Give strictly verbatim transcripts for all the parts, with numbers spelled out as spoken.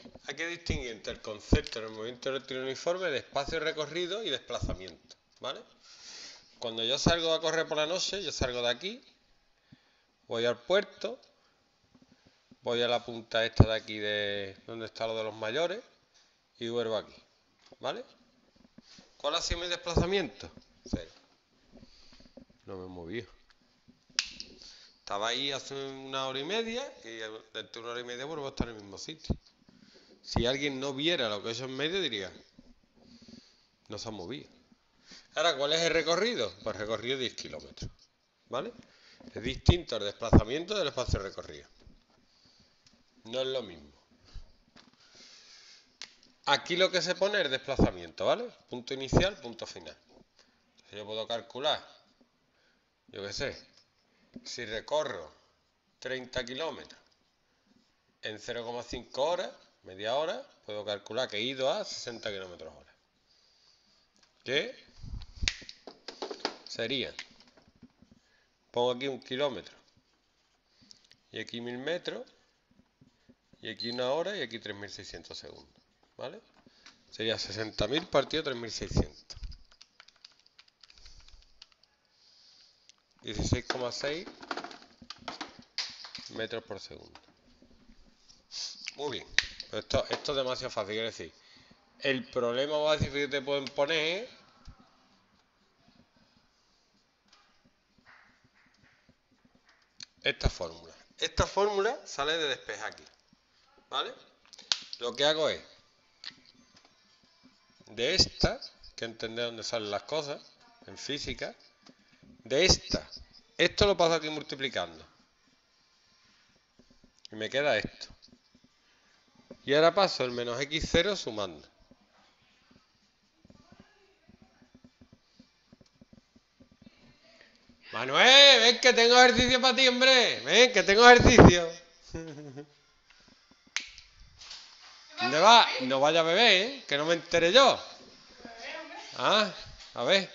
Hay que distinguir entre el concepto en el movimiento rectilíneo uniforme de espacio recorrido y desplazamiento, ¿vale? Cuando yo salgo a correr por la noche, yo salgo de aquí, voy al puerto, voy a la punta esta de aquí de donde está lo de los mayores y vuelvo aquí, ¿vale? ¿Cuál ha sido mi desplazamiento? Cero. No me he movido. Estaba ahí hace una hora y media y dentro de una hora y media vuelvo a estar en el mismo sitio. Si alguien no viera lo que he hecho en medio, diría, no se ha movido. Ahora, ¿cuál es el recorrido? Pues recorrido diez kilómetros, ¿vale? Es distinto el desplazamiento del espacio recorrido. No es lo mismo. Aquí lo que se pone es desplazamiento, ¿vale? Punto inicial, punto final. Entonces yo puedo calcular, yo qué sé, si recorro treinta kilómetros en cero coma cinco horas, media hora, puedo calcular que he ido a sesenta kilómetros hora. ¿Qué? Sería, pongo aquí un kilómetro, y aquí mil metros, y aquí una hora, y aquí tres mil seiscientos segundos, ¿vale? Sería sesenta mil partido tres mil seiscientos. dieciséis coma seis metros por segundo. Muy bien. Pero esto, esto es demasiado fácil, es decir, el problema básico que te pueden poner es esta fórmula. Esta fórmula sale de despejar aquí, ¿vale? Lo que hago es, de esta, que entender dónde salen las cosas, en física, de esta, esto lo paso aquí multiplicando. Y me queda esto. Y ahora paso el menos equis cero sumando. Manuel, ven que tengo ejercicio para ti, hombre. Ven que tengo ejercicio. ¿Dónde va? No vaya a beber, ¿eh? Que no me entere yo. Ah, a ver.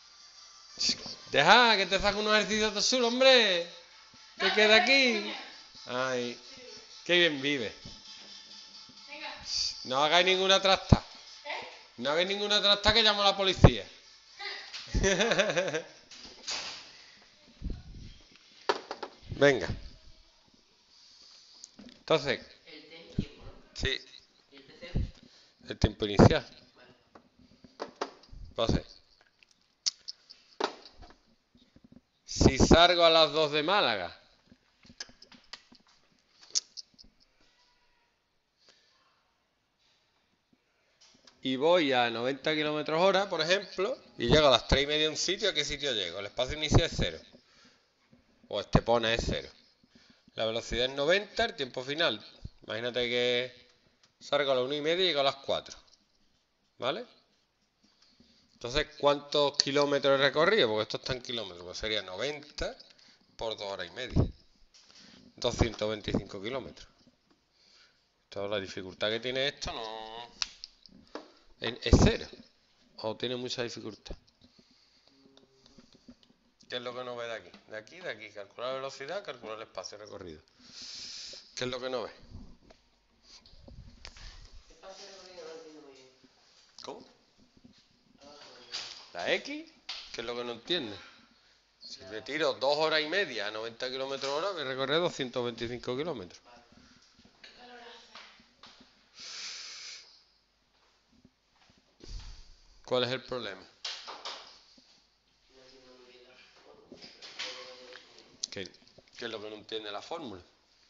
Deja que te saque unos ejercicios de chulo, hombre. Que queda aquí. Ay, qué bien vive. No hagáis ninguna trasta. No hagáis ninguna trasta que llamo a la policía. Venga. Entonces. El tiempo, ¿no? Sí. ¿Y el P C? El tiempo inicial. Vale. Entonces. Si salgo a las dos de Málaga. Y voy a noventa kilómetros hora, por ejemplo, y llego a las tres y media a un sitio, ¿a qué sitio llego? El espacio inicial es cero. O este pone es cero. La velocidad es noventa, el tiempo final. Imagínate que salgo a las una y media y llego a las cuatro. ¿Vale? Entonces, ¿cuántos kilómetros he recorrido? Porque esto está en kilómetros. Pues sería noventa por dos horas y media. doscientos veinticinco kilómetros. Toda la dificultad que tiene esto no... es cero. O tiene mucha dificultad. ¿Qué es lo que no ve de aquí? De aquí, de aquí. Calcular la velocidad, calcular el espacio recorrido. ¿Qué es lo que no ve? Espacio recorrido no lo entiendo muy bien. ¿Cómo? La X, ¿qué es lo que no entiende? Si me tiro dos horas y media a noventa kilómetros hora, me recorre doscientos veinticinco kilómetros. ¿Cuál es el problema? ¿Qué, ¿Qué es lo que no entiende la fórmula?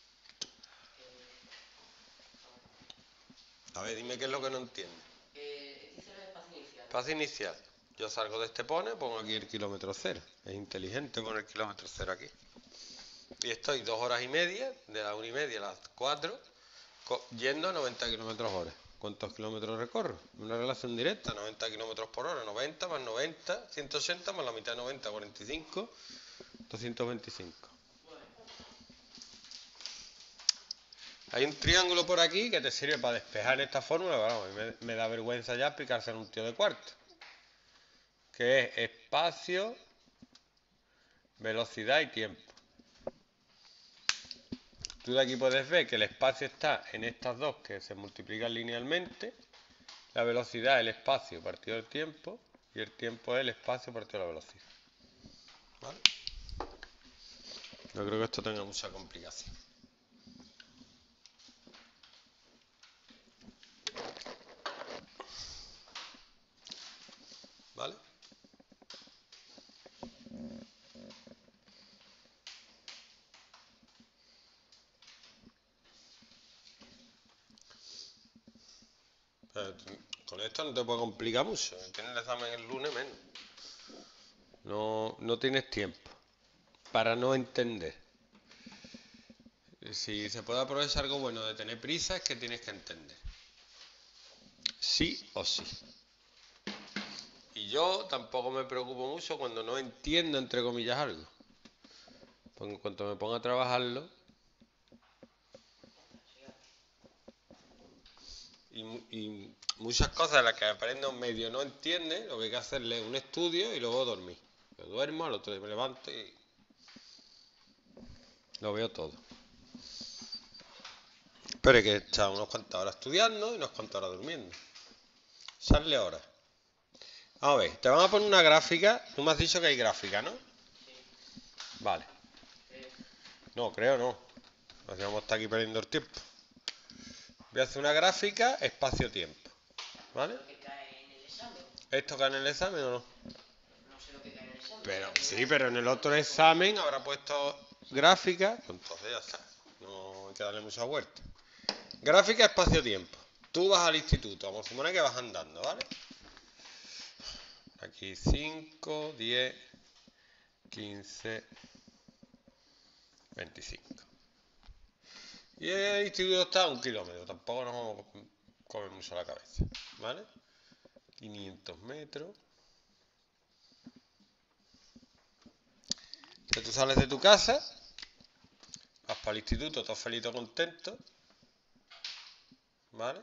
A ver, dime qué es lo que no entiende. Eh, X cero es espacio inicial. Espacio inicial. Yo salgo de este pone, pongo aquí el kilómetro cero. Es inteligente poner el kilómetro cero aquí. Y estoy dos horas y media, de las una y media a las cuatro, yendo a noventa kilómetros hora. ¿Cuántos kilómetros recorro? Una relación directa, noventa kilómetros por hora, noventa más noventa, ciento ochenta más la mitad de noventa, cuarenta y cinco, doscientos veinticinco. Hay un triángulo por aquí que te sirve para despejar esta fórmula, pero vamos, me, me da vergüenza ya explicarse en un tío de cuarto. Que es espacio, velocidad y tiempo. Tú de aquí puedes ver que el espacio está en estas dos que se multiplican linealmente. La velocidad es el espacio partido del tiempo y el tiempo es el espacio partido de la velocidad. ¿Vale? No creo que esto tenga mucha complicación. ¿Vale? Pero con esto no te puede complicar mucho. Tienes el examen el lunes menos. No, no tienes tiempo para no entender. Si se puede aprovechar algo bueno de tener prisa es que tienes que entender. Sí o sí. Y yo tampoco me preocupo mucho cuando no entiendo, entre comillas, algo. Pues en cuanto me ponga a trabajarlo, y, y muchas cosas de las que aprendo medio no entiende, lo que hay que hacerle es un estudio y luego dormir. Yo duermo, al otro día me levanto y lo veo todo. Pero hay que echar unas cuantas horas estudiando y unas cuantas horas durmiendo. Sale horas. Vamos a ver, te van a poner una gráfica. Tú me has dicho que hay gráfica, ¿no? Sí. Vale. Creo. No, creo no. Así vamos a estar aquí perdiendo el tiempo. Voy a hacer una gráfica espacio-tiempo. ¿Vale? ¿Lo que cae en el examen? ¿Esto cae en el examen o no? No sé lo que cae en el examen. Pero sí, pero en el otro examen habrá puesto gráfica. Pues entonces ya está. No hay que darle mucha vuelta. Gráfica espacio-tiempo. Tú vas al instituto. Vamos a suponer que vas andando, ¿vale? Aquí cinco, diez, quince, veinticinco. Y el instituto está a un kilómetro. Tampoco nos vamos a comer mucho la cabeza, ¿vale? quinientos metros. Entonces tú sales de tu casa, vas para el instituto, todo feliz, todo contento, ¿vale?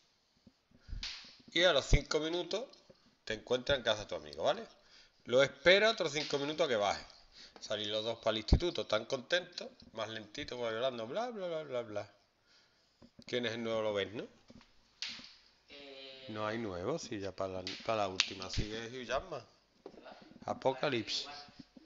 Y a los cinco minutos te encuentras en casa de tu amigo, ¿vale? Lo espera otros cinco minutos a que baje. Salís los dos para el instituto, tan contentos, más lentito, como hablando, bla, bla, bla, bla, bla. ¿Quién es el nuevo? Lo ves, ¿no? Eh, No hay nuevos, sí, ya para la, para la última sigue Hugh Jackman. va. Apocalipsis. Igual.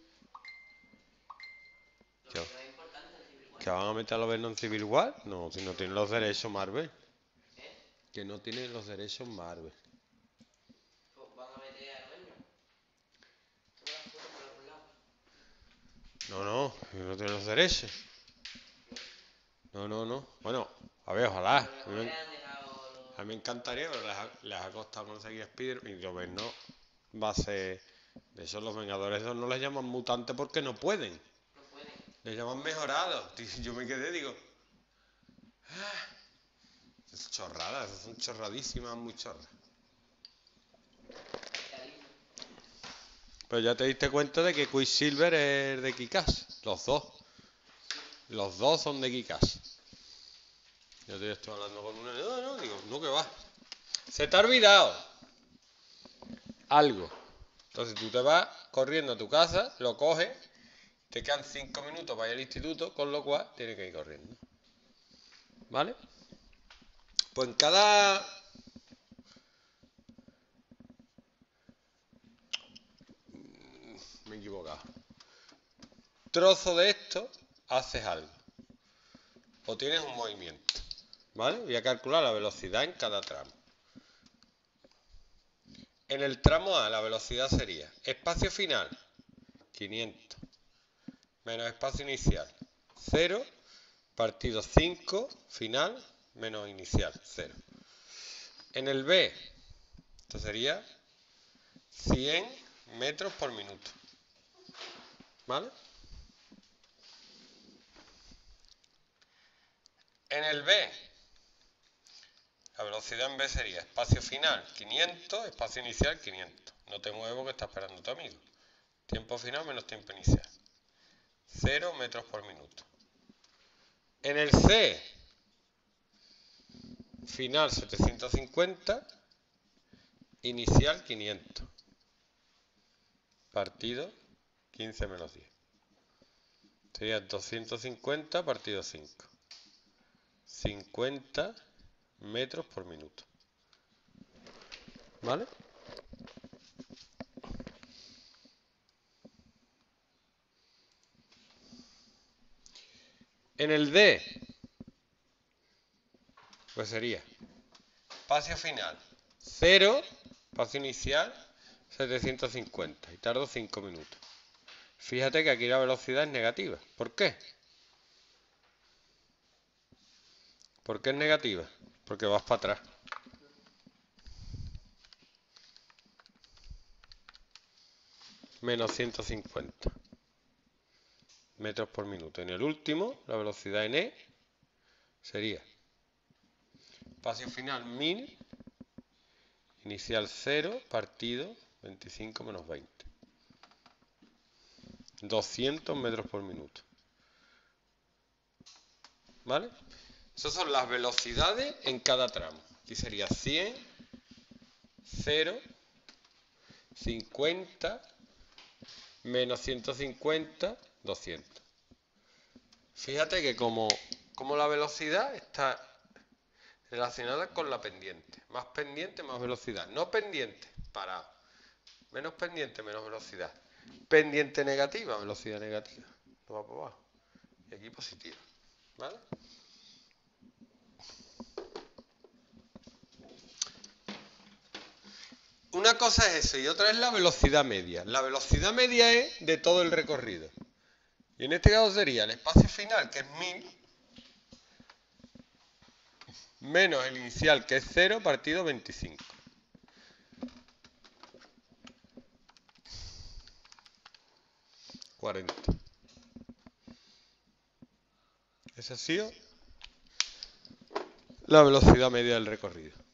Lo ¿Qué, que no es importante es Civil War. ¿Que van a meter a los Venom en Civil War? No, si no tienen los derechos Marvel. ¿Eh? Que no tienen los derechos Marvel. Pues van a meter a Avengers. Tengo la foto por algún lado. No, no, que no tienen los derechos. No, no, no. Bueno, a ver, ojalá. A Pero mí, mejor me- le han dejado los... a mí me encantaría, pero les ha, les ha costado conseguir Spider-Man. Y yo, ves, no va a ser. De hecho, los Vengadores no les llaman mutantes porque no pueden. No pueden. Les llaman mejorados. Y yo me quedé, digo. "Ah, es chorrada, esas son chorradísimas, muy chorras. Capitalismo. Pero ya te diste cuenta de que Quicksilver es de Kick-Ass. Los dos. Los dos son de Kick-Ass. Yo te estoy hablando con una. No, no, digo, no, que va. Se te ha olvidado algo. Entonces tú te vas corriendo a tu casa, lo coges, te quedan cinco minutos para ir al instituto, con lo cual tienes que ir corriendo. ¿Vale? Pues en cada... Me he equivocado. Trozo de esto, haces algo. O tienes un movimiento. ¿Vale? Voy a calcular la velocidad en cada tramo. En el tramo A la velocidad sería espacio final, quinientos, menos espacio inicial, cero, partido cinco, final, menos inicial, cero. En el B, esto sería cien metros por minuto. ¿Vale? En el B, la velocidad en B sería espacio final quinientos, espacio inicial quinientos. No te muevo que está esperando tu amigo. Tiempo final menos tiempo inicial. cero metros por minuto. En el C, final setecientos cincuenta, inicial quinientos. Partido quince menos diez. Sería doscientos cincuenta partido cinco. cincuenta metros por minuto. ¿Vale? En el D, pues sería espacio final cero, espacio inicial setecientos cincuenta y tardo cinco minutos. Fíjate que aquí la velocidad es negativa. ¿Por qué? ¿Por qué es negativa? Porque vas para atrás. Menos ciento cincuenta metros por minuto. En el último, la velocidad en E sería espacio final mil, inicial cero, partido veinticinco menos veinte. doscientos metros por minuto. ¿Vale? Esas son las velocidades en cada tramo. Aquí sería cien, cero, cincuenta, menos ciento cincuenta, doscientos. Fíjate que como, como la velocidad está relacionada con la pendiente. Más pendiente, más velocidad. No pendiente, parado. Menos pendiente, menos velocidad. Pendiente negativa, velocidad negativa. Esto va por abajo. Y aquí positiva. ¿Vale? Una cosa es eso y otra es la velocidad media. La velocidad media es de todo el recorrido. Y en este caso sería el espacio final, que es mil, menos el inicial, que es cero, partido veinticinco. cuarenta. Esa ha sido la velocidad media del recorrido.